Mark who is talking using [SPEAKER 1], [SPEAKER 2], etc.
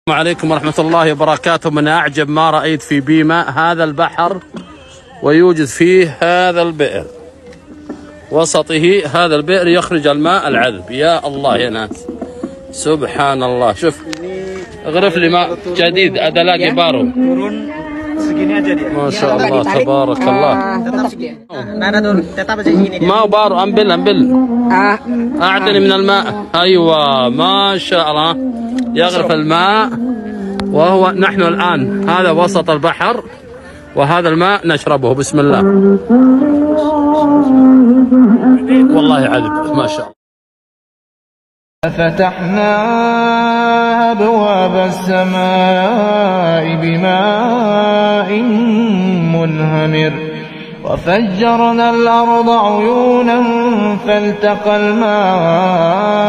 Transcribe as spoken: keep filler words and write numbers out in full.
[SPEAKER 1] السلام عليكم ورحمة الله وبركاته. من أعجب ما رأيت في بيماء هذا البحر، ويوجد فيه هذا البئر، وسطه هذا البئر يخرج الماء العذب. يا الله يا ناس، سبحان الله. شوف اغرف لي ماء جديد أدلاقي بارو. ما شاء الله تبارك الله. ما بارو، أنبل أنبل أعطني من الماء. أيوة ما شاء الله، يغرف الماء. وهو نحن الآن هذا وسط البحر، وهذا الماء نشربه. بسم الله، والله عذب ما شاء الله.
[SPEAKER 2] فتحنا أبواب السماء بماء منهمر، وفجرنا الأرض عيونا فالتقى الماء